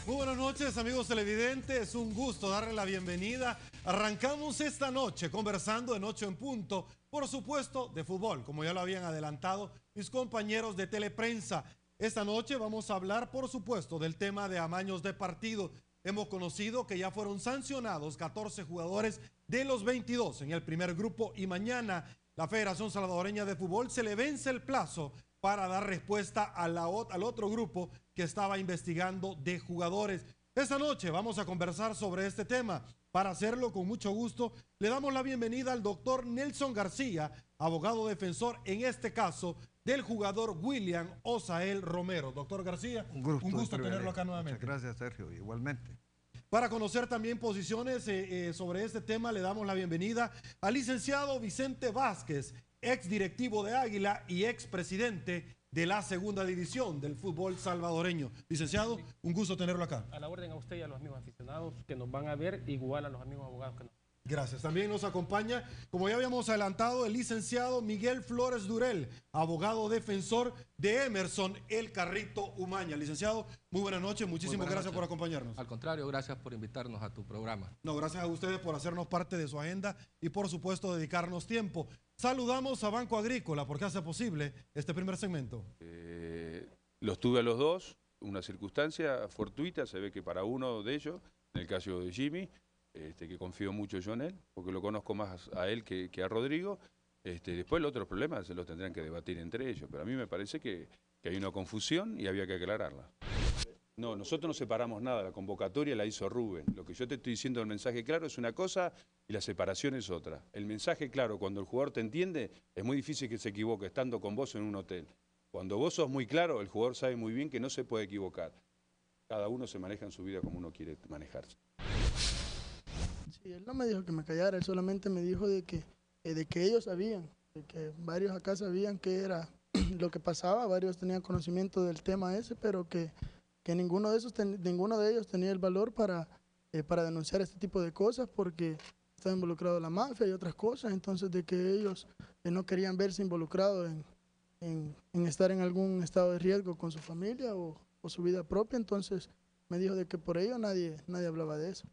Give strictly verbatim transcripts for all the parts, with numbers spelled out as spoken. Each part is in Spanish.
Muy buenas noches, amigos televidentes, es un gusto darle la bienvenida. Arrancamos esta noche conversando en ocho en punto, por supuesto de fútbol, como ya lo habían adelantado mis compañeros de Teleprensa. Esta noche vamos a hablar, por supuesto, del tema de amaños de partido. Hemos conocido que ya fueron sancionados catorce jugadores de los veintidós en el primer grupo y mañana la Federación Salvadoreña de Fútbol se le vence el plazo para dar respuesta a la, al otro grupo que estaba investigando de jugadores. Esta noche vamos a conversar sobre este tema. Para hacerlo, con mucho gusto, le damos la bienvenida al doctor Nelson García, abogado defensor, en este caso, del jugador William Osael Romero. Doctor García, un gusto, un gusto tenerlo acá nuevamente. Muchas gracias, Sergio, igualmente. Para conocer también posiciones eh, eh, sobre este tema, le damos la bienvenida al licenciado Vicente Vázquez, ex directivo de Águila y ex presidente de la segunda división del fútbol salvadoreño. Licenciado, sí, un gusto tenerlo acá. A la orden a usted y a los amigos aficionados que nos van a ver, igual a los amigos abogados que nos. Gracias. También nos acompaña, como ya habíamos adelantado, el licenciado Miguel Flores Durel, abogado defensor de Emerson El Carrito Umaña. Licenciado, muy buenas noches, muchísimas buenas gracias noches. por acompañarnos. Al contrario, gracias por invitarnos a tu programa. No, gracias a ustedes por hacernos parte de su agenda y por supuesto dedicarnos tiempo. Saludamos a Banco Agrícola porque hace posible este primer segmento. Eh, los tuve a los dos, una circunstancia fortuita, se ve que para uno de ellos, en el caso de Jimmy, Este, que confío mucho yo en él, porque lo conozco más a él que, que a Rodrigo. Este, después los otros problemas se los tendrán que debatir entre ellos, pero a mí me parece que, que hay una confusión y había que aclararla. No, nosotros no separamos nada, la convocatoria la hizo Rubén. Lo que yo te estoy diciendo, el mensaje claro es una cosa y la separación es otra. El mensaje claro, cuando el jugador te entiende, es muy difícil que se equivoque estando con vos en un hotel. Cuando vos sos muy claro, el jugador sabe muy bien que no se puede equivocar. Cada uno se maneja en su vida como uno quiere manejarse. Sí, él no me dijo que me callara, él solamente me dijo de que, eh, de que ellos sabían, de que varios acá sabían qué era lo que pasaba, varios tenían conocimiento del tema ese, pero que, que ninguno, de esos ten, ninguno de ellos tenía el valor para, eh, para denunciar este tipo de cosas porque estaba involucrado la mafia y otras cosas, entonces de que ellos eh, no querían verse involucrados en, en, en estar en algún estado de riesgo con su familia o, o su vida propia, entonces me dijo de que por ello nadie, nadie hablaba de eso.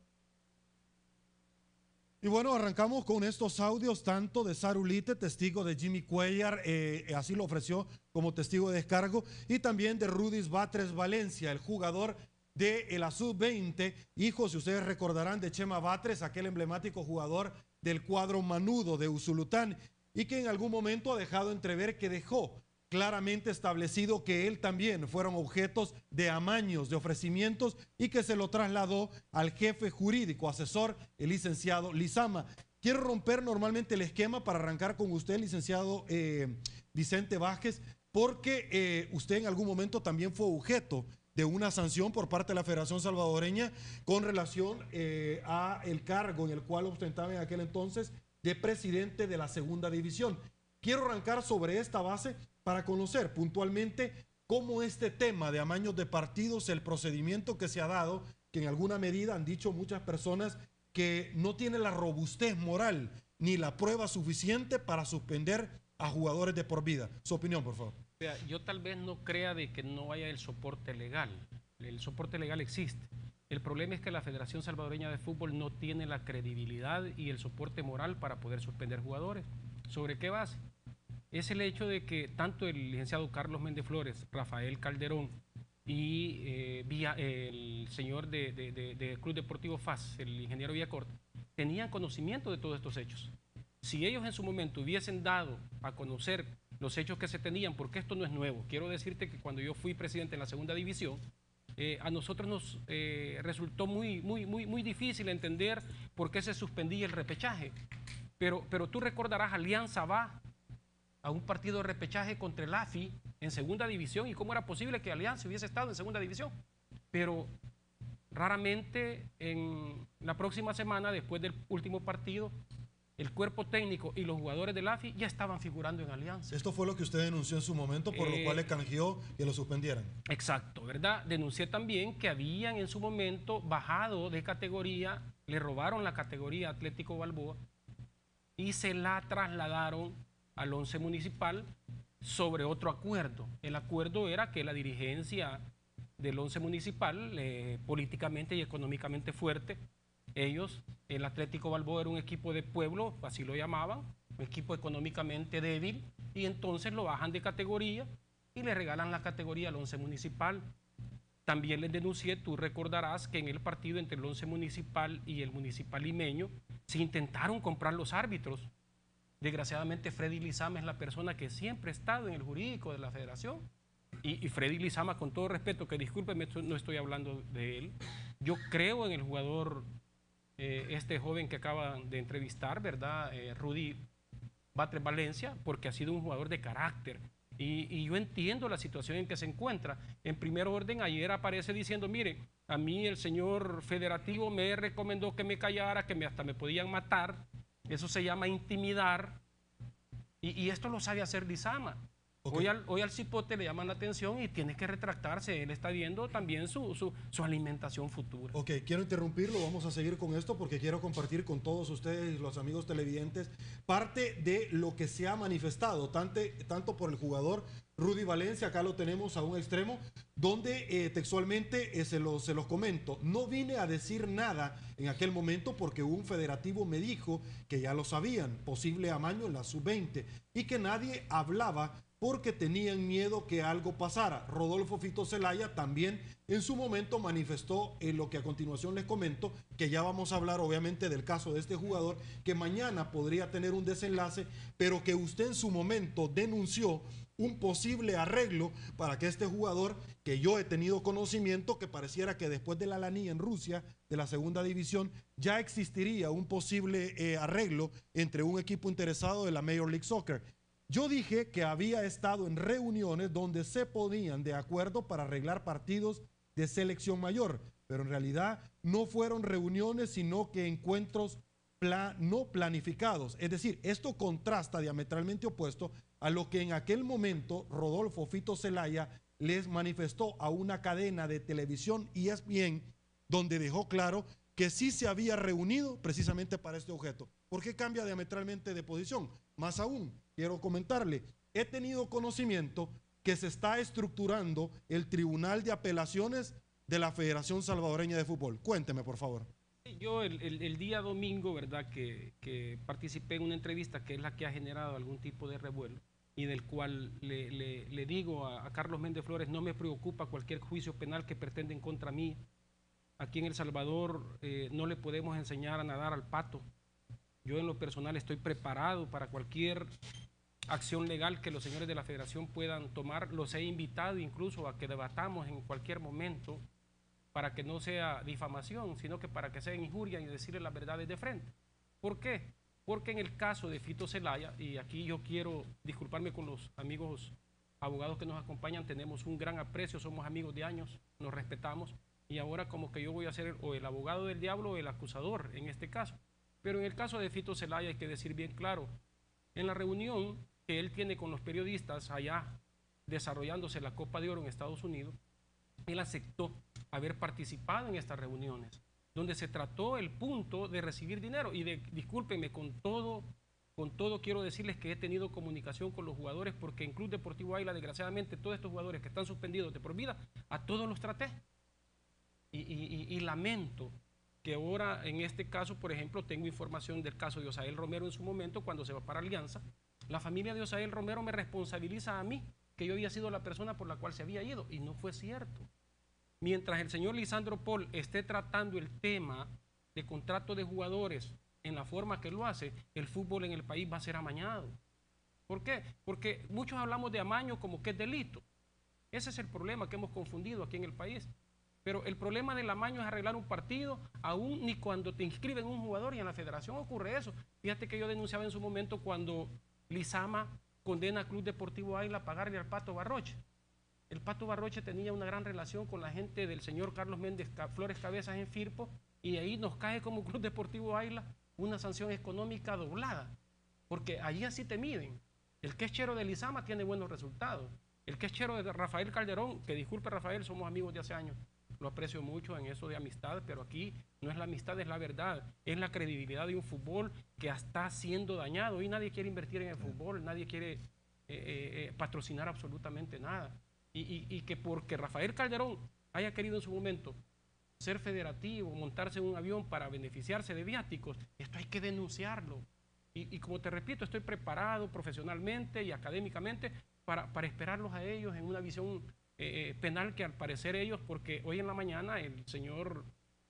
Y bueno, arrancamos con estos audios tanto de Sarulite, testigo de Jimmy Cuellar, eh, así lo ofreció como testigo de descargo, y también de Rudis Batres Valencia, el jugador de la sub veinte, hijo, si ustedes recordarán, de Chema Batres, aquel emblemático jugador del cuadro Manudo de Usulután, y que en algún momento ha dejado entrever que dejó claramente establecido que él también fueron objetos de amaños, de ofrecimientos y que se lo trasladó al jefe jurídico, asesor, el licenciado Lizama. Quiero romper normalmente el esquema para arrancar con usted, licenciado eh, Vicente Vázquez, porque eh, usted en algún momento también fue objeto de una sanción por parte de la Federación Salvadoreña con relación eh, a el cargo en el cual ostentaba en aquel entonces de presidente de la segunda división. Quiero arrancar sobre esta base para conocer puntualmente cómo este tema de amaños de partidos, el procedimiento que se ha dado, que en alguna medida han dicho muchas personas que no tiene la robustez moral ni la prueba suficiente para suspender a jugadores de por vida. Su opinión, por favor. O sea, yo tal vez no crea de que no haya el soporte legal. El soporte legal existe. El problema es que la Federación Salvadoreña de Fútbol no tiene la credibilidad y el soporte moral para poder suspender jugadores. ¿Sobre qué base? Es el hecho de que tanto el licenciado Carlos Méndez Flores, Rafael Calderón y eh, vía, eh, el señor de, de, de, de Club Deportivo F A S, el ingeniero Villacorta, tenían conocimiento de todos estos hechos. Si ellos en su momento hubiesen dado a conocer los hechos que se tenían, porque esto no es nuevo, quiero decirte que cuando yo fui presidente en la segunda división, eh, a nosotros nos eh, resultó muy, muy, muy, muy difícil entender por qué se suspendía el repechaje. Pero, pero tú recordarás, Alianza va a un partido de repechaje contra el A F I en segunda división y cómo era posible que Alianza hubiese estado en segunda división. Pero raramente en la próxima semana, después del último partido, el cuerpo técnico y los jugadores del A F I ya estaban figurando en Alianza. Esto fue lo que usted denunció en su momento, por eh, lo cual le canjeó que lo suspendieran. Exacto, ¿verdad? Denuncié también que habían en su momento bajado de categoría, le robaron la categoría Atlético Balboa y se la trasladaron al once municipal sobre otro acuerdo. El acuerdo era que la dirigencia del Once Municipal, eh, políticamente y económicamente fuerte. Ellos, el Atlético Balboa era un equipo de pueblo, así lo llamaban, un equipo económicamente débil, y entonces lo bajan de categoría y le regalan la categoría al Once Municipal. También les denuncié, tú recordarás que en el partido entre el Once Municipal y el Municipal Limeño se intentaron comprar los árbitros. Desgraciadamente Freddy Lizama es la persona que siempre ha estado en el jurídico de la federación. Y, y Freddy Lizama, con todo respeto, que discúlpeme, no estoy hablando de él, yo creo en el jugador, eh, este joven que acaban de entrevistar, ¿verdad? Eh, Rudy Batres Valencia, porque ha sido un jugador de carácter. Y, y yo entiendo la situación en que se encuentra. En primer orden, ayer aparece diciendo, mire, a mí el señor federativo me recomendó que me callara, que me, hasta me podían matar. Eso se llama intimidar. Y, y esto lo sabe hacer Lizama. Okay. Hoy, al, hoy al cipote le llaman la atención y tiene que retractarse. Él está viendo también su, su, su alimentación futura. Ok, quiero interrumpirlo. Vamos a seguir con esto porque quiero compartir con todos ustedes, los amigos televidentes, parte de lo que se ha manifestado, tanto, tanto por el jugador Rudy Valencia, acá lo tenemos a un extremo, donde eh, textualmente eh, se, lo, se los comento. No vine a decir nada en aquel momento porque un federativo me dijo que ya lo sabían, posible amaño en la sub veinte, y que nadie hablaba porque tenían miedo que algo pasara. Rodolfo Fito Zelaya también en su momento manifestó en lo que a continuación les comento, que ya vamos a hablar obviamente del caso de este jugador, que mañana podría tener un desenlace, pero que usted en su momento denunció un posible arreglo para que este jugador, que yo he tenido conocimiento, que pareciera que después de la Lani en Rusia, de la segunda división, ya existiría un posible eh, arreglo entre un equipo interesado de la Major League Soccer. Yo dije que había estado en reuniones donde se ponían de acuerdo para arreglar partidos de selección mayor, pero en realidad no fueron reuniones, sino que encuentros plan, no planificados. Es decir, esto contrasta diametralmente opuesto a lo que en aquel momento Rodolfo Fito Zelaya les manifestó a una cadena de televisión E S P N, donde dejó claro que sí se había reunido precisamente para este objeto. ¿Por qué cambia diametralmente de posición? Más aún, quiero comentarle, he tenido conocimiento que se está estructurando el Tribunal de Apelaciones de la Federación Salvadoreña de Fútbol. Cuénteme, por favor. Yo el, el, el día domingo, ¿verdad?, que, que participé en una entrevista que es la que ha generado algún tipo de revuelo y del cual le, le, le digo a, a Carlos Méndez Flores, no me preocupa cualquier juicio penal que pretenden contra mí. Aquí en El Salvador eh, no le podemos enseñar a nadar al pato. Yo en lo personal estoy preparado para cualquier acción legal que los señores de la federación puedan tomar. Los he invitado incluso a que debatamos en cualquier momento para que no sea difamación, sino que para que sea injuria y decirle las verdades de frente. ¿Por qué? Porque en el caso de Fito Zelaya, y aquí yo quiero disculparme con los amigos abogados que nos acompañan, tenemos un gran aprecio, somos amigos de años, nos respetamos, y ahora como que yo voy a ser o el abogado del diablo o el acusador en este caso. Pero en el caso de Fito Zelaya hay que decir bien claro, en la reunión que él tiene con los periodistas allá desarrollándose la Copa de Oro en Estados Unidos, él aceptó haber participado en estas reuniones, donde se trató el punto de recibir dinero. Y de, discúlpenme, con todo, con todo quiero decirles que he tenido comunicación con los jugadores, porque en Club Deportivo Águila, desgraciadamente, todos estos jugadores que están suspendidos de por vida, a todos los traté. Y, y, y, y lamento que ahora, en este caso, por ejemplo, tengo información del caso de Osael Romero en su momento, cuando se va para Alianza. La familia de Osael Romero me responsabiliza a mí, que yo había sido la persona por la cual se había ido, y no fue cierto. Mientras el señor Lisandro Paul esté tratando el tema de contrato de jugadores en la forma que lo hace, el fútbol en el país va a ser amañado. ¿Por qué? Porque muchos hablamos de amaño como que es delito. Ese es el problema que hemos confundido aquí en el país. Pero el problema del amaño es arreglar un partido, aún ni cuando te inscriben un jugador, y en la federación ocurre eso. Fíjate que yo denunciaba en su momento cuando Lizama condena a Club Deportivo Águila a pagarle al Pato Barroche. El Pato Barroche tenía una gran relación con la gente del señor Carlos Méndez Flores Cabezas en Firpo, y ahí nos cae como Club Deportivo Águila una sanción económica doblada, porque allí así te miden. El que es chero de Lizama tiene buenos resultados. El que es chero de Rafael Calderón, que disculpe Rafael, somos amigos de hace años, lo aprecio mucho en eso de amistad, pero aquí no es la amistad, es la verdad, es la credibilidad de un fútbol que está siendo dañado, y nadie quiere invertir en el fútbol, nadie quiere eh, eh, patrocinar absolutamente nada. Y, y, y que porque Rafael Calderón haya querido en su momento ser federativo, montarse en un avión para beneficiarse de viáticos, esto hay que denunciarlo. Y, y como te repito, estoy preparado profesionalmente y académicamente para, para esperarlos a ellos en una visión eh, penal que al parecer ellos, porque hoy en la mañana el señor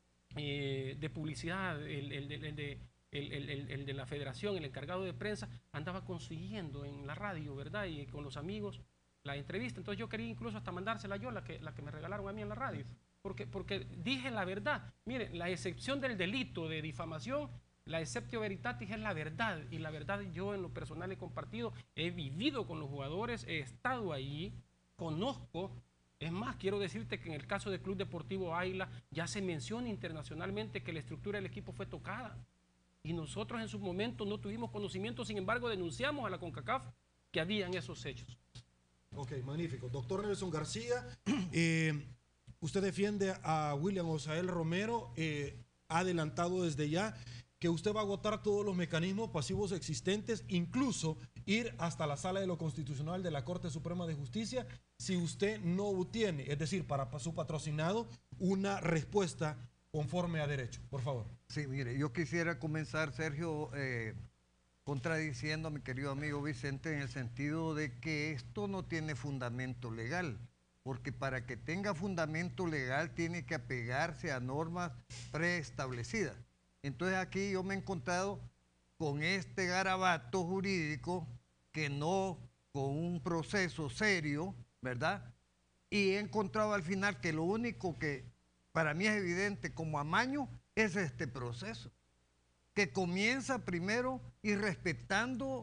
eh, de publicidad, el, el, el, el de... El, el, el, el de la federación, el encargado de prensa, andaba consiguiendo en la radio, ¿verdad? Y con los amigos la entrevista. Entonces yo quería incluso hasta mandársela yo, la que, la que me regalaron a mí en la radio, porque, porque dije la verdad. Miren, la excepción del delito de difamación, la exceptio veritatis es la verdad, y la verdad yo en lo personal he compartido, he vivido con los jugadores, he estado ahí, conozco. Es más, quiero decirte que en el caso del Club Deportivo Águila ya se menciona internacionalmente que la estructura del equipo fue tocada. Y nosotros en su momento no tuvimos conocimiento, sin embargo denunciamos a la CONCACAF que habían esos hechos. Ok, magnífico. Doctor Nelson García, eh, usted defiende a William Osael Romero, eh, ha adelantado desde ya que usted va a agotar todos los mecanismos pasivos existentes, incluso ir hasta la Sala de lo Constitucional de la Corte Suprema de Justicia si usted no obtiene, es decir, para su patrocinado, una respuesta conforme a derecho. Por favor. Sí, mire, yo quisiera comenzar, Sergio, eh, contradiciendo a mi querido amigo Vicente en el sentido de que esto no tiene fundamento legal, porque para que tenga fundamento legal tiene que apegarse a normas preestablecidas. Entonces aquí yo me he encontrado con este garabato jurídico que no con un proceso serio, ¿verdad? Y he encontrado al final que lo único que para mí es evidente como amaño es este proceso, que comienza primero y respetando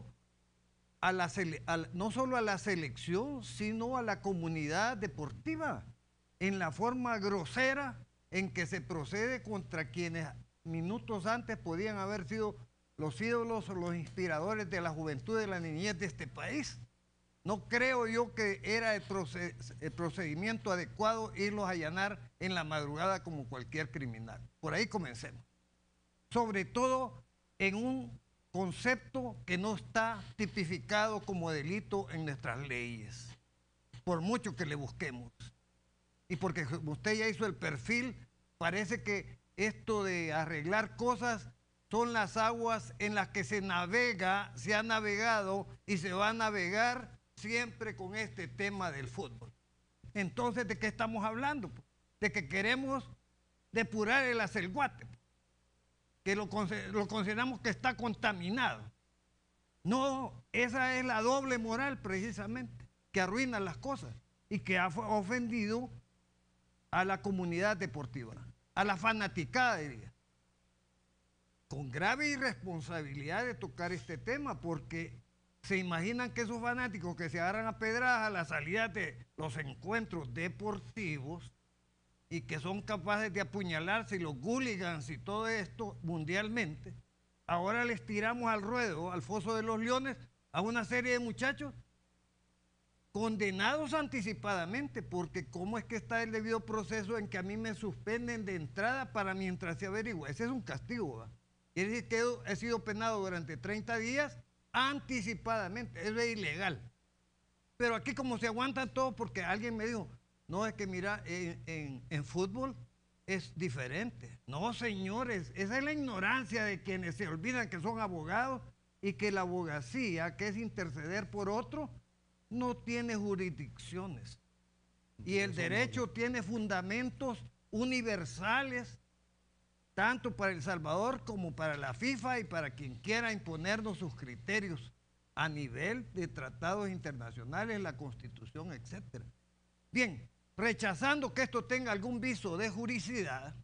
a la, a, no solo a la selección, sino a la comunidad deportiva, en la forma grosera en que se procede contra quienes minutos antes podían haber sido los ídolos o los inspiradores de la juventud y de la niñez de este país. No creo yo que era el, proced el procedimiento adecuado irlos a allanar en la madrugada como cualquier criminal. Por ahí comencemos. Sobre todo en un concepto que no está tipificado como delito en nuestras leyes, por mucho que le busquemos. Y porque usted ya hizo el perfil, parece que esto de arreglar cosas son las aguas en las que se navega, se ha navegado y se va a navegar siempre con este tema del fútbol. Entonces, ¿de qué estamos hablando? De que queremos depurar el Acelguate, que lo, lo consideramos que está contaminado. No, esa es la doble moral precisamente, que arruina las cosas y que ha ofendido a la comunidad deportiva, a la fanaticada, diría. Con grave irresponsabilidad de tocar este tema, porque se imaginan que esos fanáticos que se agarran a pedradas a la salida de los encuentros deportivos y que son capaces de apuñalarse, y los hooligans y todo esto mundialmente, ahora les tiramos al ruedo, al foso de los leones, a una serie de muchachos condenados anticipadamente, porque ¿cómo es que está el debido proceso en que a mí me suspenden de entrada para mientras se averigua? Ese es un castigo, ¿va? Quiere decir que he sido penado durante treinta días anticipadamente, eso es ilegal. Pero aquí como se aguantan todos, porque alguien me dijo, no, es que mira, en, en, en fútbol es diferente. No, señores, esa es la ignorancia de quienes se olvidan que son abogados y que la abogacía, que es interceder por otro, no tiene jurisdicciones. Y el derecho tiene fundamentos universales, tanto para El Salvador como para la FIFA y para quien quiera imponernos sus criterios a nivel de tratados internacionales, la Constitución, etcétera. Bien, rechazando que esto tenga algún viso de juridicidad,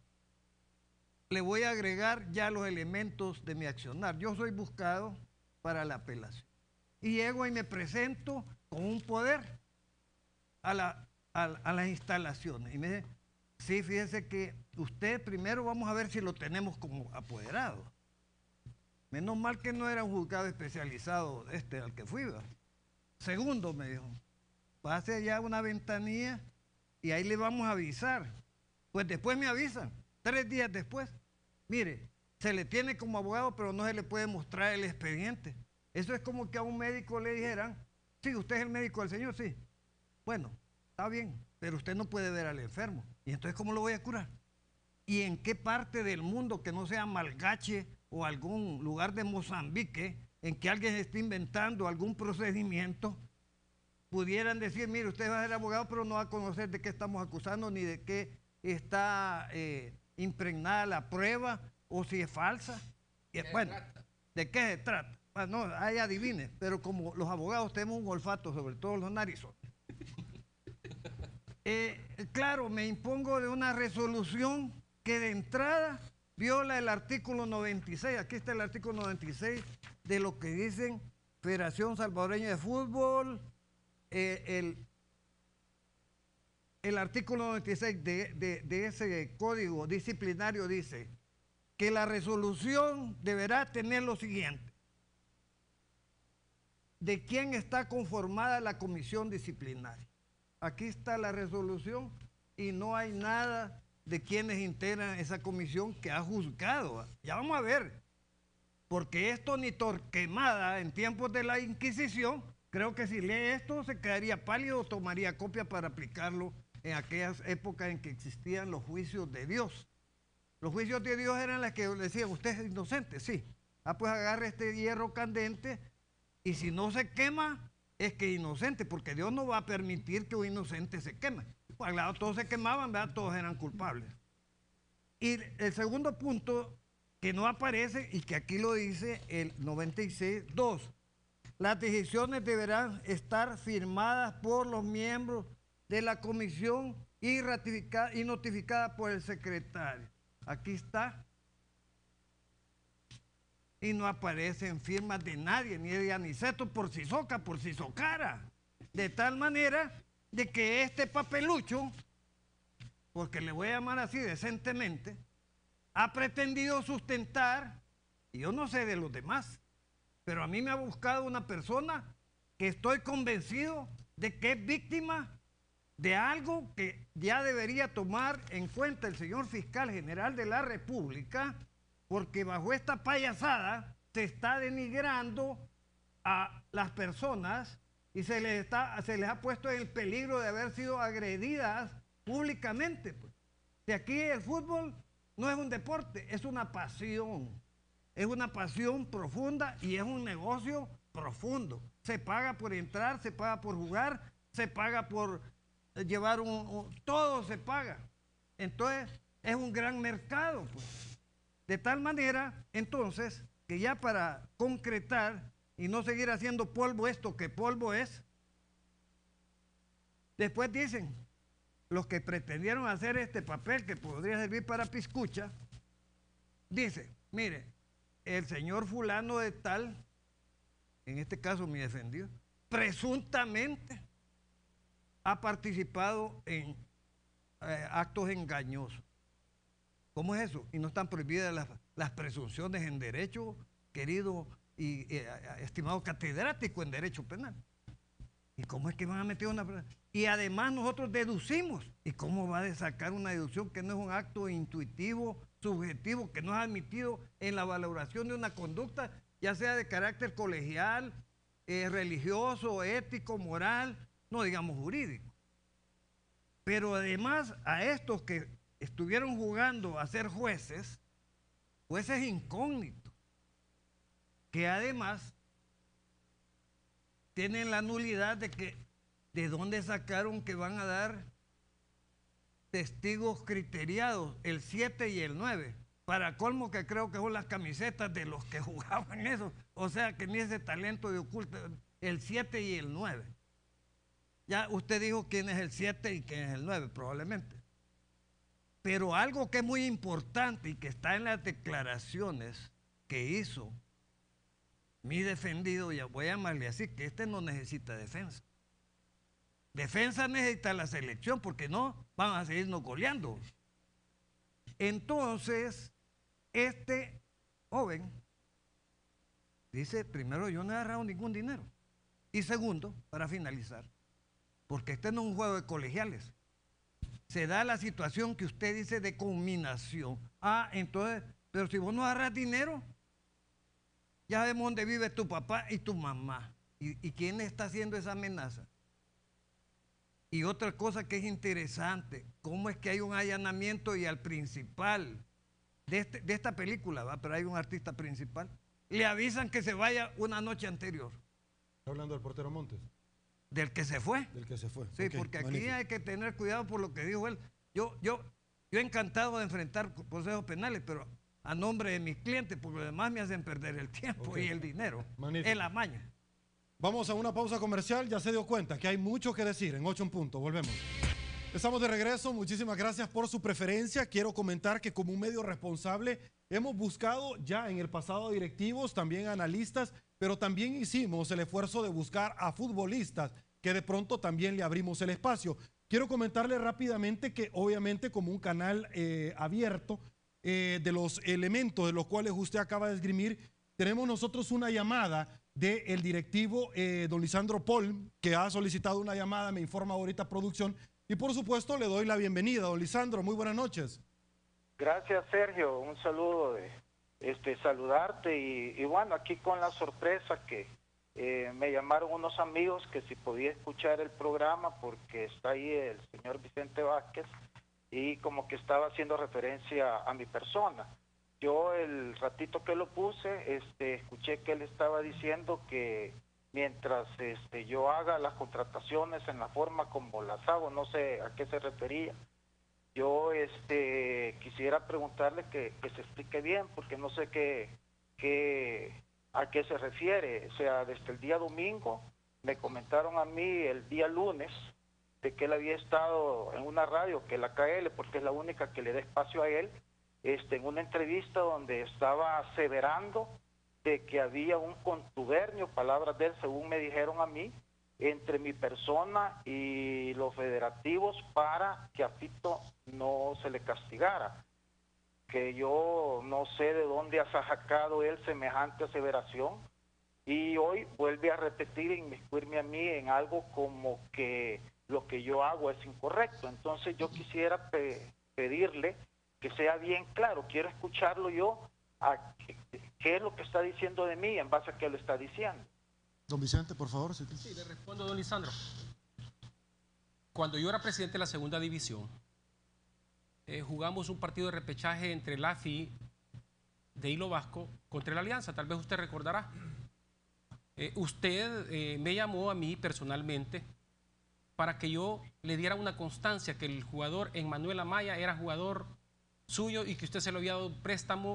le voy a agregar ya los elementos de mi accionar. Yo soy buscado para la apelación y llego y me presento con un poder a, la, a, a las instalaciones y me dice, sí, fíjense que usted primero vamos a ver si lo tenemos como apoderado. Menos mal que no era un juzgado especializado este al que fui, ¿verdad? Segundo, me dijo, pase allá una ventanilla y ahí le vamos a avisar. Pues después me avisan, tres días después. Mire, se le tiene como abogado, pero no se le puede mostrar el expediente. Eso es como que a un médico le dijeran, sí, usted es el médico del señor, sí. Bueno, está bien, pero usted no puede ver al enfermo. ¿Y entonces cómo lo voy a curar? ¿Y en qué parte del mundo que no sea Malgache o algún lugar de Mozambique en que alguien esté inventando algún procedimiento, pudieran decir, mire, usted va a ser abogado, pero no va a conocer de qué estamos acusando ni de qué está eh, impregnada la prueba o si es falsa? Y, bueno, ¿de qué se trata? Bueno, no, ahí adivine, pero como los abogados tenemos un olfato, sobre todo los narizones. Eh, claro, me impongo de una resolución que de entrada viola el artículo noventa y seis, aquí está el artículo noventa y seis de lo que dicen Federación Salvadoreña de Fútbol, eh, el, el artículo noventa y seis de, de, de ese código disciplinario dice que la resolución deberá tener lo siguiente: de quién está conformada la comisión disciplinaria. Aquí está la resolución y no hay nada de quienes integran esa comisión que ha juzgado. Ya vamos a ver, porque esto ni Torquemada en tiempos de la Inquisición, creo que si lee esto se quedaría pálido o tomaría copia para aplicarlo en aquellas épocas en que existían los juicios de Dios. Los juicios de Dios eran las que decían, usted es inocente, sí. Ah, pues agarre este hierro candente y si no se quema, es que es inocente, porque Dios no va a permitir que un inocente se queme. Pues al lado todos se quemaban, ¿verdad? Todos eran culpables. Y el segundo punto que no aparece y que aquí lo dice el noventa y seis, dos. Las decisiones deberán estar firmadas por los miembros de la comisión y, ratificada, y notificadas por el secretario. Aquí está. Y no aparecen firmas de nadie, ni de Aniceto por si soca, por si socara. De tal manera de que este papelucho, porque le voy a llamar así decentemente, ha pretendido sustentar, y yo no sé de los demás, pero a mí me ha buscado una persona que estoy convencido de que es víctima de algo que ya debería tomar en cuenta el señor fiscal general de la República, porque bajo esta payasada se está denigrando a las personas y se les, está, se les ha puesto en el peligro de haber sido agredidas públicamente. De aquí el fútbol no es un deporte, es una pasión. Es una pasión profunda y es un negocio profundo. Se paga por entrar, se paga por jugar, se paga por llevar un... un todo se paga. Entonces es un gran mercado, pues. De tal manera, entonces, que ya para concretar y no seguir haciendo polvo esto que polvo es, después dicen, los que pretendieron hacer este papel que podría servir para piscucha, dice, mire, el señor fulano de tal, en este caso mi defendido, presuntamente ha participado en eh, actos engañosos. ¿Cómo es eso? Y no están prohibidas las, las presunciones en derecho, querido y eh, estimado catedrático en derecho penal. ¿Y cómo es que van a meter una... Y además nosotros deducimos. ¿Y cómo va a sacar una deducción que no es un acto intuitivo, subjetivo, que no es admitido en la valoración de una conducta, ya sea de carácter colegial, eh, religioso, ético, moral, no digamos jurídico? Pero además a estos que estuvieron jugando a ser jueces, jueces incógnitos, que además tienen la nulidad de que de dónde sacaron que van a dar testigos criteriados, el siete y el nueve. Para colmo que creo que son las camisetas de los que jugaban eso, o sea que ni ese talento de oculto, el siete y el nueve. Ya usted dijo quién es el siete y quién es el nueve, probablemente. Pero algo que es muy importante y que está en las declaraciones que hizo mi defendido, ya voy a llamarle así, que este no necesita defensa. Defensa necesita la selección, porque no van a seguirnos goleando. Entonces, este joven dice, primero, yo no he agarrado ningún dinero. Y segundo, para finalizar, porque este no es un juego de colegiales. Se da la situación que usted dice de combinación. Ah, entonces, pero si vos no agarras dinero, ya vemos dónde vive tu papá y tu mamá. ¿Y, y quién está haciendo esa amenaza? Y otra cosa que es interesante, cómo es que hay un allanamiento y al principal de, este, de esta película, ¿va? Pero hay un artista principal, le avisan que se vaya una noche anterior. ¿Está hablando del portero Montes? Del que se fue. Del que se fue. Sí, Ok, porque aquí magnífico. hay que tener cuidado por lo que dijo él. Yo, yo, yo encantado de enfrentar procesos penales, pero a nombre de mis clientes, porque lo demás me hacen perder el tiempo Ok. y el dinero. Magnífico. En la maña. Vamos a una pausa comercial, ya se dio cuenta que hay mucho que decir en ocho en punto, volvemos. Estamos de regreso, muchísimas gracias por su preferencia. Quiero comentar que como un medio responsable hemos buscado ya en el pasado directivos, también analistas, pero también hicimos el esfuerzo de buscar a futbolistas que de pronto también le abrimos el espacio. Quiero comentarle rápidamente que obviamente como un canal eh, abierto eh, de los elementos de los cuales usted acaba de esgrimir, tenemos nosotros una llamada del directivo eh, don Lisandro Paul, que ha solicitado una llamada, me informa ahorita producción, y por supuesto le doy la bienvenida. Don Lisandro, muy buenas noches. Gracias, Sergio, un saludo, de, este, saludarte y, y bueno, aquí con la sorpresa que eh, me llamaron unos amigos que si podía escuchar el programa porque está ahí el señor Vicente Vázquez y como que estaba haciendo referencia a mi persona. Yo el ratito que lo puse, este, escuché que él estaba diciendo que mientras este, yo haga las contrataciones en la forma como las hago, no sé a qué se refería. Yo este, quisiera preguntarle que, que se explique bien, porque no sé qué, qué, a qué se refiere. O sea, desde el día domingo me comentaron a mí el día lunes de que él había estado en una radio, que la K L, porque es la única que le da espacio a él, este, en una entrevista donde estaba aseverando de que había un contubernio, palabras de él, según me dijeron a mí, entre mi persona y los federativos para que a Fito no se le castigara. Que yo no sé de dónde ha sacado él semejante aseveración y hoy vuelve a repetir e inmiscuirme a mí en algo como que lo que yo hago es incorrecto. Entonces yo quisiera pe pedirle que sea bien claro, quiero escucharlo yo, a qué, qué es lo que está diciendo de mí en base a qué lo está diciendo. Don Vicente, por favor. Sí, sí, le respondo, don Lisandro. Cuando yo era presidente de la segunda división, eh, jugamos un partido de repechaje entre el A F I de Hilo Vasco contra la Alianza, tal vez usted recordará. Eh, usted eh, me llamó a mí personalmente para que yo le diera una constancia que el jugador Emmanuel Amaya era jugador suyo y que usted se lo había dado préstamo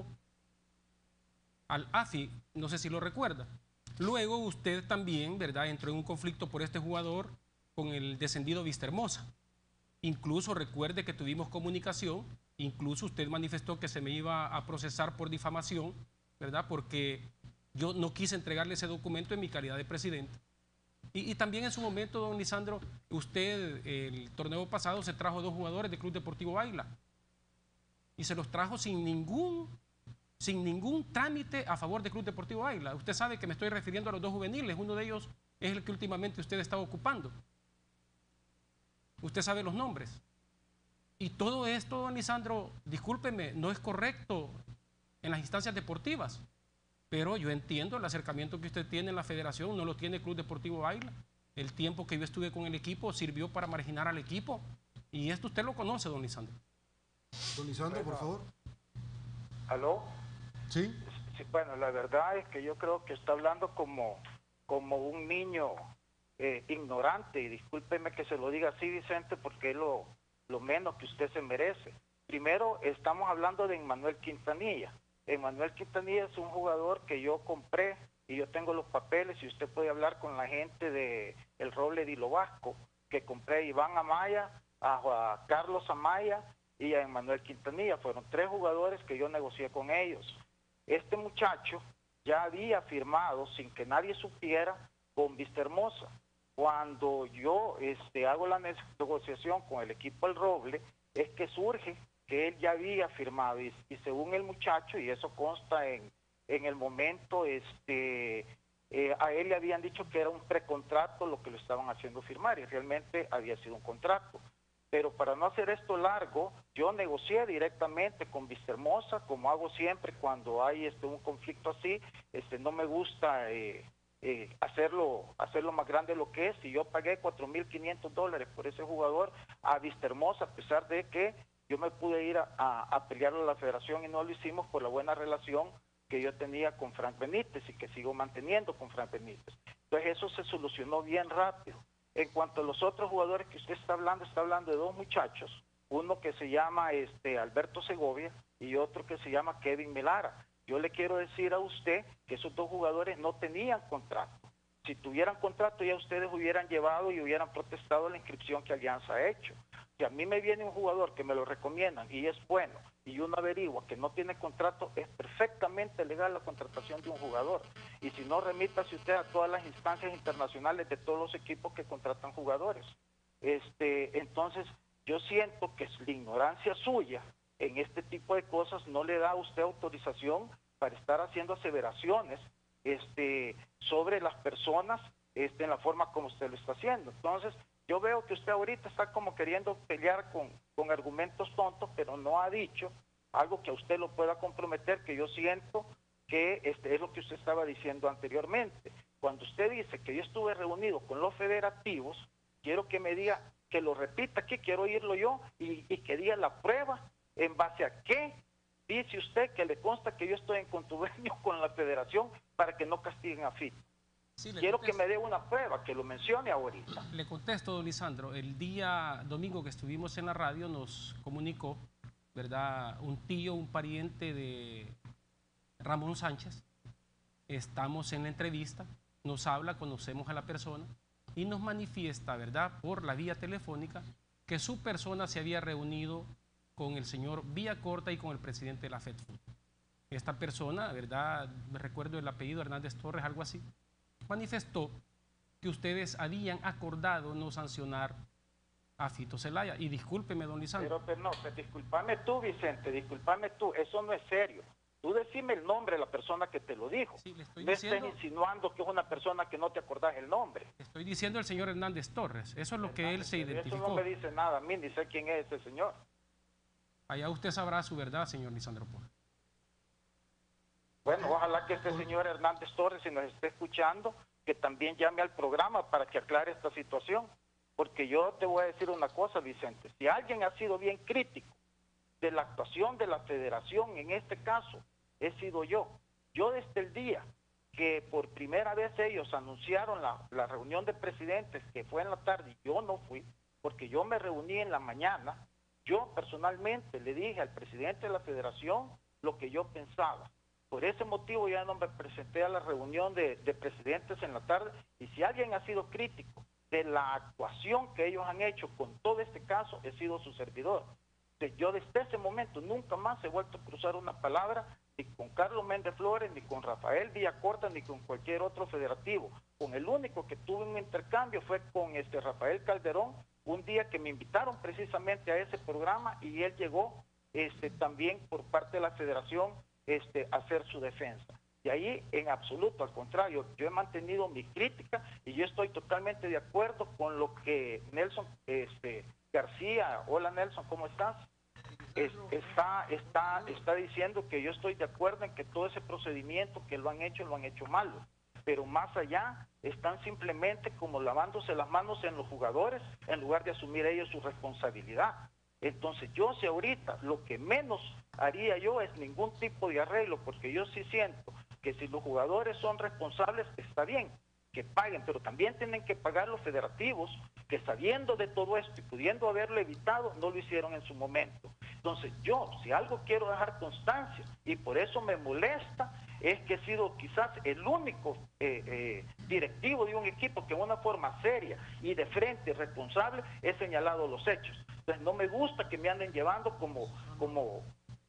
al A F I, no sé si lo recuerda. Luego usted también, ¿verdad?, entró en un conflicto por este jugador con el descendido Vistahermosa. Incluso recuerde que tuvimos comunicación, incluso usted manifestó que se me iba a procesar por difamación, ¿verdad?, porque yo no quise entregarle ese documento en mi calidad de presidente. Y, y también en su momento, don Lisandro, usted el torneo pasado se trajo dos jugadores del Club Deportivo Águila y se los trajo sin ningún... sin ningún trámite a favor del Club Deportivo Águila. Usted sabe que me estoy refiriendo a los dos juveniles, uno de ellos es el que últimamente usted está ocupando. Usted sabe los nombres. Y todo esto, don Lisandro, discúlpeme, no es correcto en las instancias deportivas, pero yo entiendo el acercamiento que usted tiene en la federación, no lo tiene el Club Deportivo Águila. El tiempo que yo estuve con el equipo sirvió para marginar al equipo, y esto usted lo conoce, don Lisandro. Don Lisandro, por favor. ¿Aló? Sí. Sí, bueno, la verdad es que yo creo que está hablando como, como un niño eh, ignorante, y discúlpeme que se lo diga así, Vicente, porque es lo, lo menos que usted se merece. Primero, estamos hablando de Emmanuel Quintanilla. Emmanuel Quintanilla es un jugador que yo compré y yo tengo los papeles, y usted puede hablar con la gente de El Roble de Hilo Vasco, que compré a Iván Amaya, a, a Carlos Amaya y a Emmanuel Quintanilla. Fueron tres jugadores que yo negocié con ellos. Este muchacho ya había firmado, sin que nadie supiera, con Vistahermosa. Cuando yo este, hago la negociación con el equipo El Roble, es que surge que él ya había firmado, y, y según el muchacho, y eso consta en, en el momento, este, eh, a él le habían dicho que era un precontrato lo que lo estaban haciendo firmar, y realmente había sido un contrato. Pero para no hacer esto largo, yo negocié directamente con Vistahermosa, como hago siempre cuando hay este, un conflicto así. Este, no me gusta eh, eh, hacerlo, hacerlo más grande de lo que es. Y yo pagué cuatro mil quinientos dólares por ese jugador a Vistahermosa, a pesar de que yo me pude ir a, a, a pelearlo a la federación y no lo hicimos por la buena relación que yo tenía con Frank Benítez y que sigo manteniendo con Frank Benítez. Entonces eso se solucionó bien rápido. En cuanto a los otros jugadores que usted está hablando, está hablando de dos muchachos, uno que se llama este, Alberto Segovia y otro que se llama Kevin Melara. Yo le quiero decir a usted que esos dos jugadores no tenían contrato. Si tuvieran contrato ya ustedes hubieran llevado y hubieran protestado la inscripción que Alianza ha hecho. Si a mí me viene un jugador que me lo recomiendan y es bueno y uno averigua que no tiene contrato, es perfectamente legal la contratación de un jugador. Y si no, remítase usted a todas las instancias internacionales de todos los equipos que contratan jugadores. Este, entonces, yo siento que la ignorancia suya en este tipo de cosas no le da a usted autorización para estar haciendo aseveraciones este, sobre las personas este, en la forma como usted lo está haciendo. Entonces, yo veo que usted ahorita está como queriendo pelear con, con argumentos tontos, pero no ha dicho algo que a usted lo pueda comprometer, que yo siento que este, es lo que usted estaba diciendo anteriormente. Cuando usted dice que yo estuve reunido con los federativos, quiero que me diga, que lo repita aquí, quiero oírlo yo, y, y que diga la prueba en base a qué dice usted que le consta que yo estoy en contubernio con la federación para que no castiguen a Fito. Sí, quiero contesto. Que me dé una prueba, que lo mencione ahorita. Le contesto, don Lisandro. El día domingo que estuvimos en la radio nos comunicó, ¿verdad?, un tío, un pariente de Ramón Sánchez. Estamos en la entrevista, nos habla, conocemos a la persona y nos manifiesta, ¿verdad?, por la vía telefónica, que su persona se había reunido con el señor Villacorta y con el presidente de la FEDFUT. Esta persona, ¿verdad?, me recuerdo el apellido Hernández Torres, algo así, manifestó que ustedes habían acordado no sancionar a Fito Zelaya. Y discúlpeme, don Lisandro. Pero, pero no, pero discúlpame tú, Vicente, discúlpame tú, eso no es serio. Tú decime el nombre de la persona que te lo dijo. Sí, le estoy no diciendo, estés insinuando que es una persona que no te acordás el nombre. Estoy diciendo el señor Hernández Torres, eso es lo que él se identificó. Eso no me dice nada a mí, ni sé quién es ese señor. Allá usted sabrá su verdad, señor Lisandro Porras. Bueno, ojalá que este señor Hernández Torres, si nos esté escuchando, que también llame al programa para que aclare esta situación. Porque yo te voy a decir una cosa, Vicente, si alguien ha sido bien crítico de la actuación de la federación, en este caso, he sido yo. Yo desde el día que por primera vez ellos anunciaron la, la reunión de presidentes, que fue en la tarde, yo no fui, porque yo me reuní en la mañana, yo personalmente le dije al presidente de la federación lo que yo pensaba. Por ese motivo ya no me presenté a la reunión de, de presidentes en la tarde, y si alguien ha sido crítico de la actuación que ellos han hecho con todo este caso, he sido su servidor. Yo desde ese momento nunca más he vuelto a cruzar una palabra ni con Carlos Méndez Flores, ni con Rafael Villacorta, ni con cualquier otro federativo. Con el único que tuve un intercambio fue con este Rafael Calderón, un día que me invitaron precisamente a ese programa y él llegó este, también por parte de la federación este, a hacer su defensa. Y ahí, en absoluto, al contrario, yo he mantenido mi crítica y yo estoy totalmente de acuerdo con lo que Nelson este, García, hola Nelson, ¿cómo estás? Es, está, está, está diciendo que yo estoy de acuerdo en que todo ese procedimiento que lo han hecho, lo han hecho malo. Pero más allá, están simplemente como lavándose las manos en los jugadores en lugar de asumir ellos su responsabilidad. Entonces yo si ahorita lo que menos haría yo es ningún tipo de arreglo, porque yo sí siento que si los jugadores son responsables, está bien, que paguen, pero también tienen que pagar los federativos, que sabiendo de todo esto y pudiendo haberlo evitado, no lo hicieron en su momento. Entonces yo, si algo quiero dejar constancia, y por eso me molesta, es que he sido quizás el único eh, eh, directivo de un equipo que de una forma seria y de frente responsable he señalado los hechos. Entonces no me gusta que me anden llevando como, como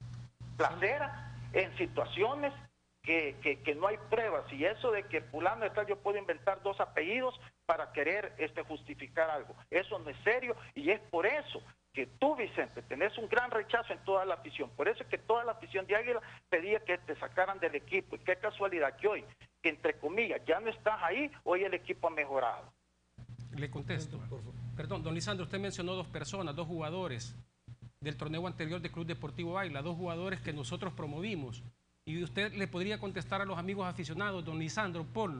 placera en situaciones que, que, que no hay pruebas, y eso de que fulano está, yo puedo inventar dos apellidos para querer este, justificar algo. Eso no es serio, y es por eso que tú, Vicente, tenés un gran rechazo en toda la afición. Por eso es que toda la afición de Águila pedía que te sacaran del equipo, y qué casualidad que hoy, que entre comillas, ya no estás ahí, hoy el equipo ha mejorado. Le contesto. Perdón, don Lisandro, usted mencionó dos personas, dos jugadores del torneo anterior del Club Deportivo Águila, dos jugadores que nosotros promovimos. Y usted le podría contestar a los amigos aficionados, don Lisandro, por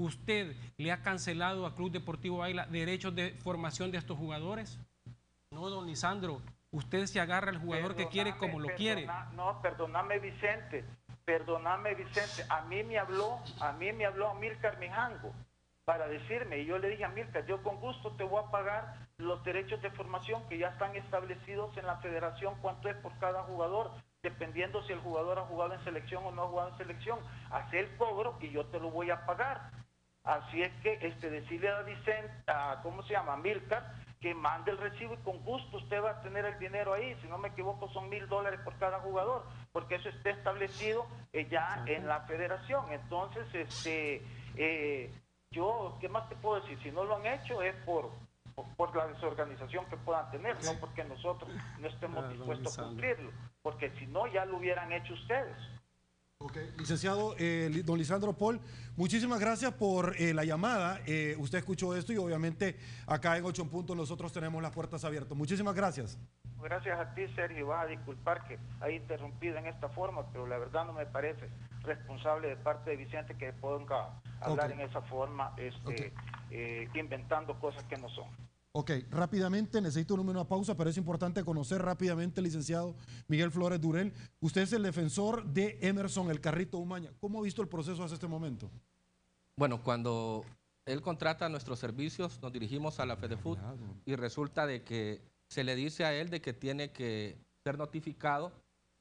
¿Usted le ha cancelado a Club Deportivo Águila derechos de formación de estos jugadores? No, don Lisandro, usted se agarra al jugador Perdóname, que quiere como lo perdona, quiere. No, perdóname Vicente, perdóname Vicente, a mí me habló, a mí me habló Amílcar Mijango para decirme, y yo le dije a Amílcar, yo con gusto te voy a pagar los derechos de formación que ya están establecidos en la federación, cuánto es por cada jugador, dependiendo si el jugador ha jugado en selección o no ha jugado en selección, hace el cobro y yo te lo voy a pagar. Así es que este decirle a Vicente, a, ¿cómo se llama? Amílcar, que mande el recibo y con gusto usted va a tener el dinero ahí, si no me equivoco son mil dólares por cada jugador, porque eso está establecido eh, ya en la federación. Entonces, este, eh, yo, ¿qué más te puedo decir? Si no lo han hecho es por, por, por la desorganización que puedan tener, no porque nosotros no estemos Ah, dispuestos a don cumplirlo, porque si no ya lo hubieran hecho ustedes. Ok, licenciado eh, li- don Lisandro Paul, muchísimas gracias por eh, la llamada. Eh, usted escuchó esto y obviamente acá en Ocho en Punto nosotros tenemos las puertas abiertas. Muchísimas gracias. Gracias a ti, Sergio. Vas a disculpar que haya interrumpido en esta forma, pero la verdad no me parece responsable de parte de Vicente que ponga a hablar Ok. en esa forma, este, Ok. eh, inventando cosas que no son. Ok, rápidamente, necesito una pausa, pero es importante conocer rápidamente, licenciado Miguel Flores Durel. Usted es el defensor de Emerson, el Carrito Umaña. ¿Cómo ha visto el proceso hasta este momento? Bueno, cuando él contrata nuestros servicios, nos dirigimos a la FedeFut y resulta de que se le dice a él de que tiene que ser notificado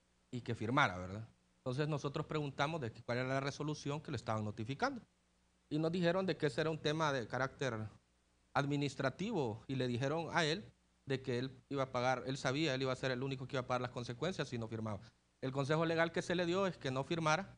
y que firmara, ¿verdad? Entonces nosotros preguntamos de que cuál era la resolución que le estaban notificando. Y nos dijeron de que ese era un tema de carácter administrativo y le dijeron a él de que él iba a pagar, él sabía, él iba a ser el único que iba a pagar las consecuencias si no firmaba. El consejo legal que se le dio es que no firmara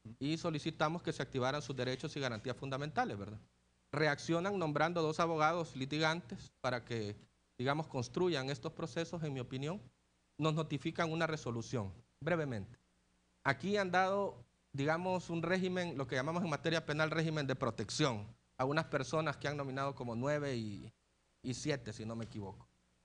y solicitamos que se activaran sus derechos y garantías fundamentales, ¿verdad? Reaccionan nombrando dos abogados litigantes para que, digamos, construyan estos procesos, en mi opinión. Nos notifican una resolución, brevemente. Aquí han dado, digamos, un régimen, lo que llamamos en materia penal régimen de protección, a unas personas que han nominado como nueve y, y siete, si no me equivoco.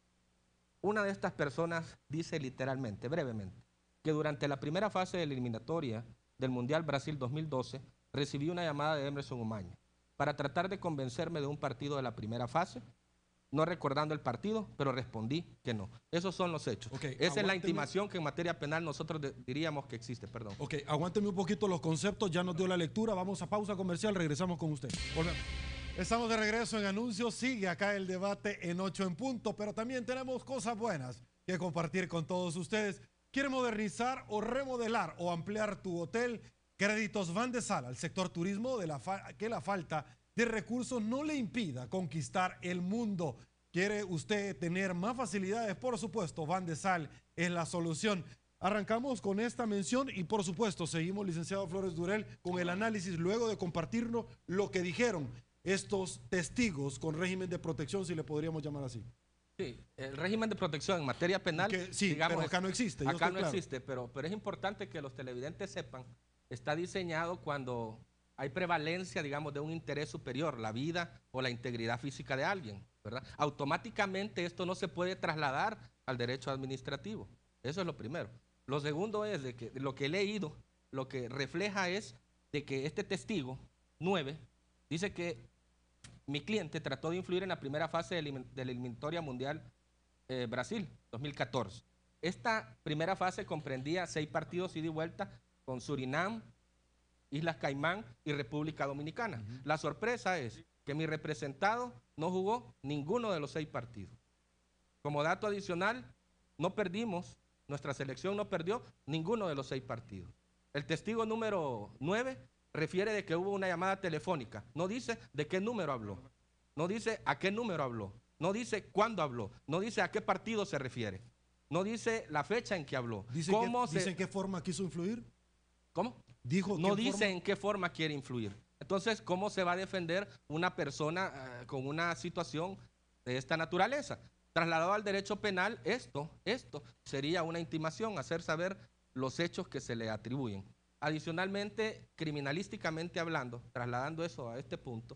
Una de estas personas dice literalmente, brevemente, que durante la primera fase de la eliminatoria del Mundial Brasil dos mil doce recibí una llamada de Emerson Umaña para tratar de convencerme de un partido de la primera fase, no recordando el partido, pero respondí que no. Esos son los hechos. Ok, Esa es la aguánteme. intimación que en materia penal nosotros de- diríamos que existe, perdón. Ok, aguánteme un poquito los conceptos, ya nos dio la lectura, vamos a pausa comercial, regresamos con usted. Volvemos. Estamos de regreso en Anuncios, sigue acá el debate en Ocho en Punto, pero también tenemos cosas buenas que compartir con todos ustedes. ¿Quiere modernizar o remodelar o ampliar tu hotel? Créditos Van de Sal al sector turismo de la fa- que la falta de recursos no le impida conquistar el mundo. ¿Quiere usted tener más facilidades? Por supuesto, Van de Sal es la solución. Arrancamos con esta mención y por supuesto seguimos, licenciado Flores Durel, con el análisis luego de compartirnos lo que dijeron estos testigos con régimen de protección, si le podríamos llamar así. Sí, el régimen de protección en materia penal, Que sí, pero acá no existe, yo Acá estoy no claro. existe, pero, pero es importante que los televidentes sepan, está diseñado cuando hay prevalencia, digamos, de un interés superior, la vida o la integridad física de alguien, ¿verdad? Automáticamente esto no se puede trasladar al derecho administrativo. Eso es lo primero. Lo segundo es de que lo que he leído, lo que refleja es de que este testigo, nueve, dice que mi cliente trató de influir en la primera fase de la eliminatoria mundial eh, Brasil dos mil catorce. Esta primera fase comprendía seis partidos ida y vuelta con Surinam, Islas Caimán y República Dominicana. Uh-huh. La sorpresa es que mi representado no jugó ninguno de los seis partidos. Como dato adicional, no perdimos, nuestra selección no perdió ninguno de los seis partidos. El testigo número nueve refiere de que hubo una llamada telefónica. No dice de qué número habló. No dice a qué número habló. No dice cuándo habló. No dice a qué partido se refiere. No dice la fecha en que habló. ¿Dice, ¿Cómo que, se... ¿dice en qué forma quiso influir? ¿Cómo? Dijo no dice forma... en qué forma quiere influir. Entonces, ¿cómo se va a defender una persona uh, con una situación de esta naturaleza? Trasladado al derecho penal, esto, esto sería una intimación, hacer saber los hechos que se le atribuyen. Adicionalmente, criminalísticamente hablando, trasladando eso a este punto,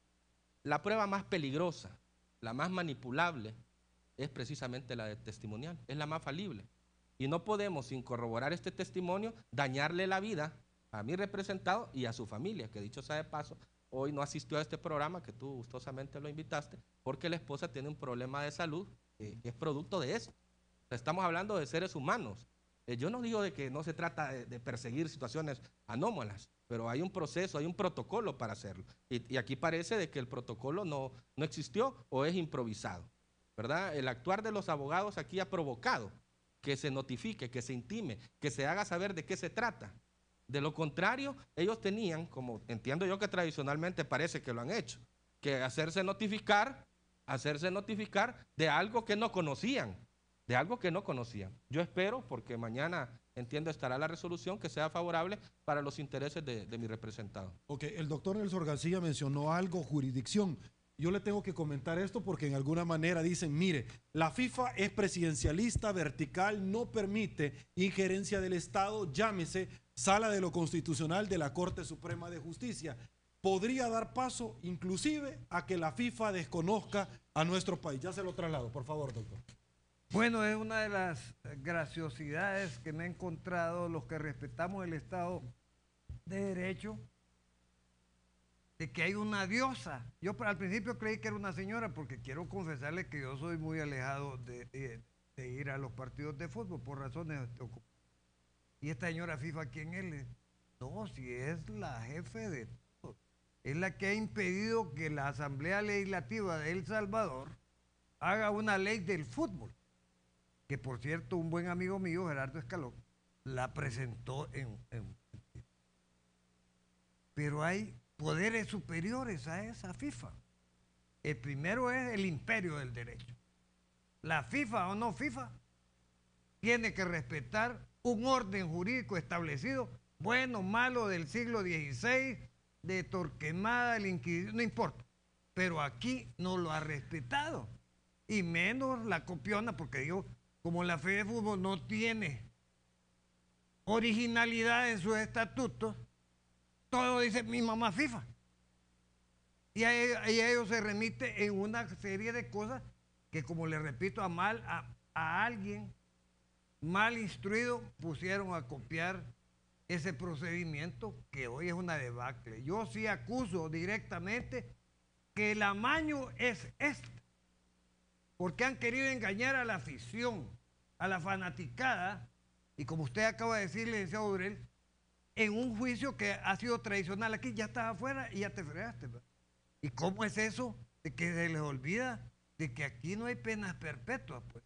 la prueba más peligrosa, la más manipulable, es precisamente la de testimonial, es la más falible. Y no podemos, sin corroborar este testimonio, dañarle la vida a mi representado y a su familia, que dicho sea de paso, hoy no asistió a este programa, que tú gustosamente lo invitaste, porque la esposa tiene un problema de salud eh, que es producto de eso. O sea, estamos hablando de seres humanos. Eh, yo no digo de que no se trata de, de perseguir situaciones anómalas, pero hay un proceso, hay un protocolo para hacerlo. Y, y aquí parece de que el protocolo no, no existió o es improvisado, ¿verdad? El actuar de los abogados aquí ha provocado que se notifique, que se intime, que se haga saber de qué se trata. De lo contrario, ellos tenían, como entiendo yo que tradicionalmente parece que lo han hecho, que hacerse notificar, hacerse notificar de algo que no conocían, de algo que no conocían. Yo espero, porque mañana entiendo estará la resolución, que sea favorable para los intereses de, de mi representado. Ok, el doctor Nelson García mencionó algo, jurisdicción. Yo le tengo que comentar esto porque en alguna manera dicen, mire, la FIFA es presidencialista, vertical, no permite injerencia del Estado, llámese Sala de lo Constitucional de la Corte Suprema de Justicia. Podría dar paso inclusive a que la FIFA desconozca a nuestro país. Ya se lo traslado, por favor, doctor. Bueno, es una de las graciosidades que me he encontrado los que respetamos el Estado de Derecho, de que hay una diosa. Yo al principio creí que era una señora, porque quiero confesarle que yo soy muy alejado de, de, de ir a los partidos de fútbol por razones de ocupación. Y esta señora FIFA, ¿quién es? No, si es la jefe de todo. Es la que ha impedido que la Asamblea Legislativa de El Salvador haga una ley del fútbol. Que por cierto, un buen amigo mío, Gerardo Escalón, la presentó en, en... Pero hay poderes superiores a esa FIFA. El primero es el imperio del derecho. La FIFA o no FIFA tiene que respetar un orden jurídico establecido, bueno, malo, del siglo dieciséis, de Torquemada, el Inquisición, no importa. Pero aquí no lo ha respetado. Y menos la copiona, porque digo, como la Fede de Fútbol no tiene originalidad en sus estatutos, todo dice mi mamá FIFA. Y a, y a ellos se remite en una serie de cosas que, como le repito, a, mal, a, a alguien mal instruido pusieron a copiar ese procedimiento que hoy es una debacle. Yo sí acuso directamente que el amaño es este, porque han querido engañar a la afición, a la fanaticada, y como usted acaba de decir, licenciado Durel, en un juicio que ha sido tradicional aquí, ya estás afuera y ya te fregaste, ¿verdad? ¿Y cómo es eso de que se les olvida de que aquí no hay penas perpetuas, pues?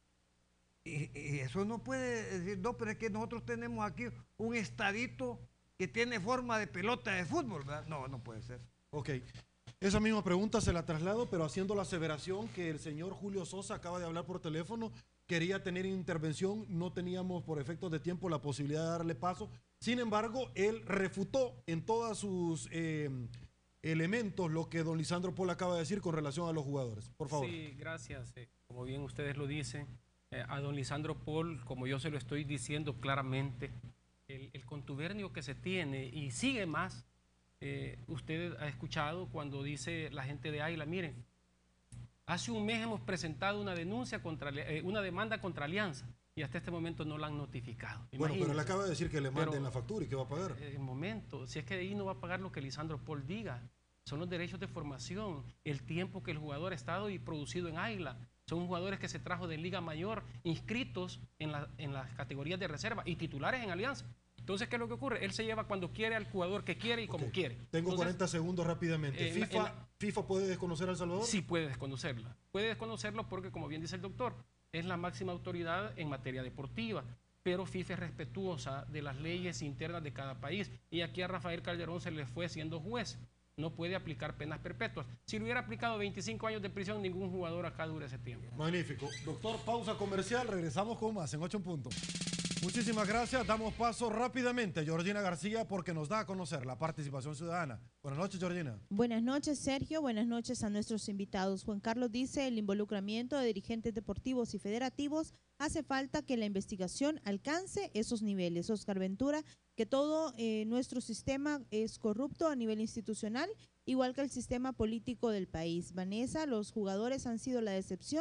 Y, y eso no puede decir, no, pero es que nosotros tenemos aquí un estadito que tiene forma de pelota de fútbol, ¿verdad? No, no puede ser. Ok. Esa misma pregunta se la traslado, pero haciendo la aseveración que el señor Julio Sosa acaba de hablar por teléfono, quería tener intervención, no teníamos por efectos de tiempo la posibilidad de darle paso. Sin embargo, él refutó en todos sus eh, elementos lo que don Lisandro Paul acaba de decir con relación a los jugadores. Por favor. Sí, gracias. Eh, como bien ustedes lo dicen, eh, a don Lisandro Paul, como yo se lo estoy diciendo claramente, el, el contubernio que se tiene y sigue más. Eh, usted ha escuchado cuando dice la gente de Águila, miren, hace un mes hemos presentado una denuncia contra, eh, una demanda contra Alianza y hasta este momento no la han notificado. Bueno, Imagínense. pero él acaba de decir que le manden Pero, la factura y que va a pagar. En momento, si es que de ahí no va a pagar lo que Lisandro Paul diga, son los derechos de formación, el tiempo que el jugador ha estado y producido en Águila. Son jugadores que se trajo de Liga Mayor, inscritos en, la, en las categorías de reserva y titulares en Alianza. Entonces, ¿qué es lo que ocurre? Él se lleva cuando quiere al jugador que quiere y como Okay. quiere. Tengo Entonces, cuarenta segundos rápidamente. en- FIFA, en la- ¿FIFA puede desconocer a El Salvador? Sí puede desconocerla. Puede desconocerlo porque, como bien dice el doctor, es la máxima autoridad en materia deportiva, pero FIFA es respetuosa de las leyes internas de cada país. Y aquí a Rafael Calderón se le fue siendo juez. No puede aplicar penas perpetuas. Si le hubiera aplicado veinticinco años de prisión, ningún jugador acá dura ese tiempo. Magnífico. Doctor, pausa comercial. Regresamos con más en ocho en punto. Muchísimas gracias. Damos paso rápidamente a Georgina García porque nos da a conocer la participación ciudadana. Buenas noches, Georgina. Buenas noches, Sergio. Buenas noches a nuestros invitados. Juan Carlos dice, el involucramiento de dirigentes deportivos y federativos hace falta que la investigación alcance esos niveles. Oscar Ventura, que todo eh, nuestro sistema es corrupto a nivel institucional, igual que el sistema político del país. Vanessa, los jugadores han sido la decepción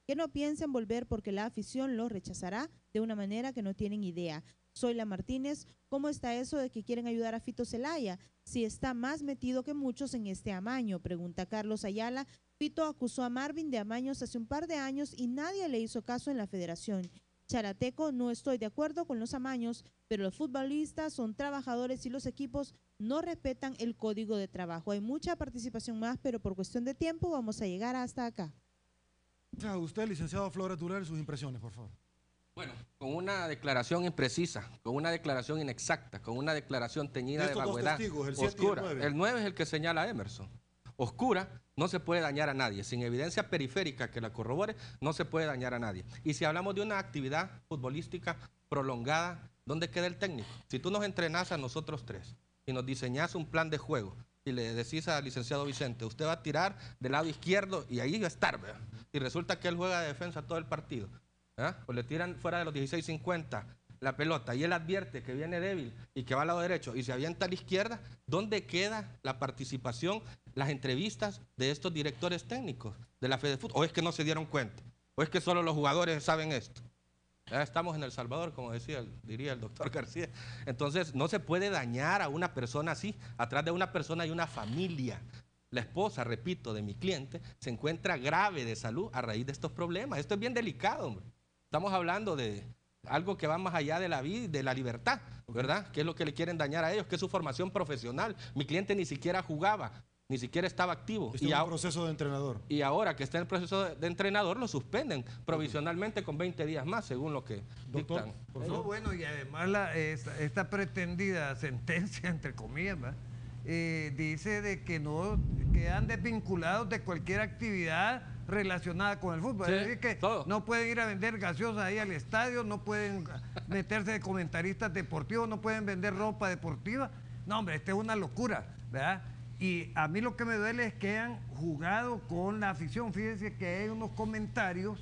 que no piensen volver porque la afición los rechazará de una manera que no tienen idea. Zoila Martínez, ¿cómo está eso de que quieren ayudar a Fito Zelaya? Si está más metido que muchos en este amaño, pregunta Carlos Ayala. Fito acusó a Marvin de amaños hace un par de años y nadie le hizo caso en la federación. Charateco, no estoy de acuerdo con los amaños, pero los futbolistas son trabajadores y los equipos no respetan el código de trabajo. Hay mucha participación más, pero por cuestión de tiempo vamos a llegar hasta acá. Usted, licenciado Flores Durel, sus impresiones, por favor. Bueno, con una declaración imprecisa, con una declaración inexacta, con una declaración teñida de, de vaguedad, testigos, el oscura. siete y el nueve. El nueve es el que señala Emerson. Oscura, no se puede dañar a nadie. Sin evidencia periférica que la corrobore, no se puede dañar a nadie. Y si hablamos de una actividad futbolística prolongada, ¿dónde queda el técnico? Si tú nos entrenás a nosotros tres y nos diseñás un plan de juego y le decís al licenciado Vicente, usted va a tirar del lado izquierdo y ahí va a estar, ¿verdad? Y resulta que él juega de defensa todo el partido, ¿verdad? Pues le tiran fuera de los dieciséis cincuenta la pelota y él advierte que viene débil y que va al lado derecho y se avienta a la izquierda, ¿dónde queda la participación, las entrevistas de estos directores técnicos de la Fede Fútbol? ¿O es que no se dieron cuenta? ¿O es que solo los jugadores saben esto? Ya estamos en El Salvador, como decía, diría el doctor García. Entonces, no se puede dañar a una persona así. Atrás de una persona hay una familia. La esposa, repito, de mi cliente, se encuentra grave de salud a raíz de estos problemas. Esto es bien delicado, hombre. Estamos hablando de algo que va más allá de la vida y de la libertad, ¿verdad? ¿Qué es lo que le quieren dañar a ellos? ¿Qué es su formación profesional? Mi cliente ni siquiera jugaba, ni siquiera estaba activo. Está y en un proceso de entrenador. Y ahora que está en el proceso de, de entrenador, lo suspenden provisionalmente con veinte días más, según lo que Doctor, dictan. por No, favor. bueno, y además la, esta, esta pretendida sentencia, entre comillas, ¿verdad? Eh, dice de que no quedan desvinculados de cualquier actividad relacionada con el fútbol. Sí, es decir, que todo. no pueden ir a vender gaseosas ahí al estadio, no pueden meterse de comentaristas deportivos, no pueden vender ropa deportiva. No, hombre, esta es una locura, ¿verdad? Y a mí lo que me duele es que han jugado con la afición. Fíjense que hay unos comentarios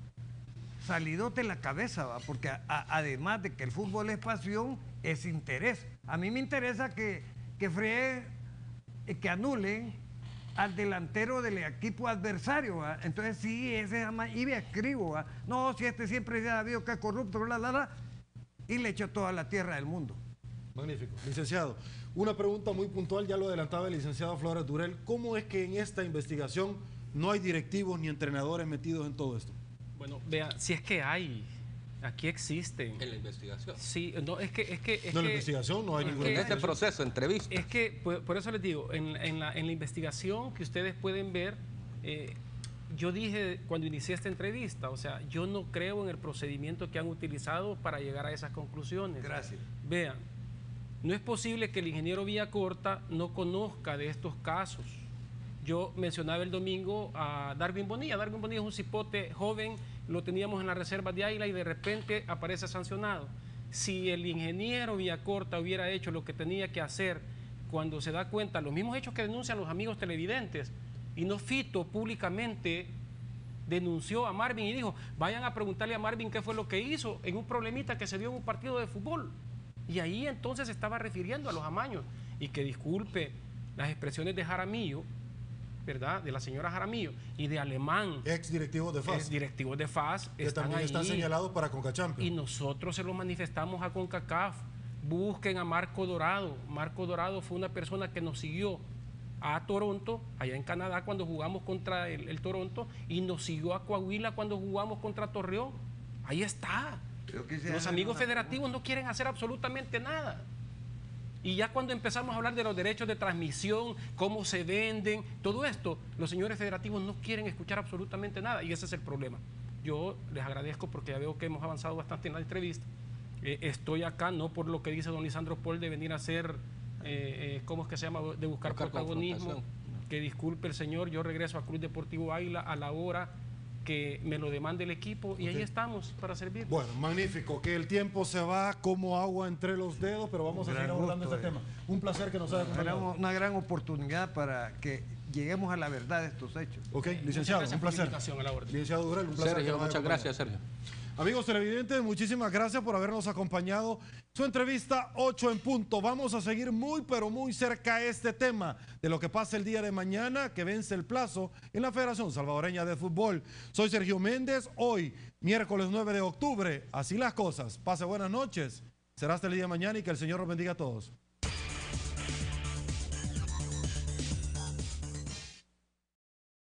salidos de la cabeza, ¿va? Porque a, a, además de que el fútbol es pasión, es interés. A mí me interesa que, que freguen, eh, que anulen al delantero del equipo adversario, ¿va? Entonces sí, ese es y me escribo, ¿va? No, si este siempre ya ha habido que es corrupto, bla, bla, bla, y le echó toda la tierra del mundo. Magnífico. Licenciado, una pregunta muy puntual, ya lo adelantaba el licenciado Flores Durel. ¿Cómo es que en esta investigación no hay directivos ni entrenadores metidos en todo esto? Bueno, vea, si es que hay, aquí existen. En la investigación. Sí, no, es que... Es que es No, en la que- investigación no hay es ninguna que- En este proceso, entrevista. Es que, por, por eso les digo, en, en la, en la investigación que ustedes pueden ver, eh, yo dije cuando inicié esta entrevista, o sea, yo no creo en el procedimiento que han utilizado para llegar a esas conclusiones. Gracias. Vean, no es posible que el ingeniero Villacorta no conozca de estos casos. Yo mencionaba el domingo a Darwin Bonilla. Darwin Bonilla es un cipote joven, lo teníamos en la reserva de Águila y de repente aparece sancionado. Si el ingeniero Villacorta hubiera hecho lo que tenía que hacer cuando se da cuenta, los mismos hechos que denuncian los amigos televidentes, y no Fito públicamente denunció a Marvin y dijo, vayan a preguntarle a Marvin qué fue lo que hizo en un problemita que se dio en un partido de fútbol. Y ahí entonces se estaba refiriendo a los amaños. Y que disculpe las expresiones de Jaramillo, ¿verdad? De la señora Jaramillo y de Alemán, Ex directivos de F A S, ex directivos de F A S, que están también ahí. están señalados para Conca Y Champions. nosotros se lo manifestamos a CONCACAF. Busquen a Marco Dorado. Marco Dorado fue una persona que nos siguió a Toronto, allá en Canadá, cuando jugamos contra el, el Toronto, y nos siguió a Coahuila cuando jugamos contra Torreón. Ahí está. Yo quisiera Los hacer amigos una federativos no quieren hacer absolutamente nada. Y ya cuando empezamos a hablar de los derechos de transmisión, cómo se venden, todo esto, los señores federativos no quieren escuchar absolutamente nada. Y ese es el problema. Yo les agradezco porque ya veo que hemos avanzado bastante en la entrevista. Eh, estoy acá no por lo que dice don Lisandro Paul de venir a hacer, eh, eh, ¿cómo es que se llama? De buscar, Buscar protagonismo. confrontación. Que disculpe el señor, yo regreso a Club Deportivo Águila a la hora que me lo demande el equipo y ahí estamos para servir. Bueno, magnífico, que el tiempo se va como agua entre los dedos, pero vamos a Un gran seguir abordando gusto, este eh. tema. Un placer que nos haya Una acompañado. gran, una gran oportunidad para que lleguemos a la verdad de estos hechos. Ok, licenciado, Muchas gracias un por la placer. invitación, a la orden. Licenciado Durel, un placer. que Sergio, nos haya muchas gracias, acompañado. Sergio. Amigos televidentes, muchísimas gracias por habernos acompañado. Su entrevista ocho en punto. Vamos a seguir muy pero muy cerca este tema de lo que pasa el día de mañana, que vence el plazo en la Federación Salvadoreña de Fútbol. Soy Sergio Méndez, hoy miércoles nueve de octubre. Así las cosas. Pase buenas noches. Será hasta el día de mañana y que el Señor los bendiga a todos.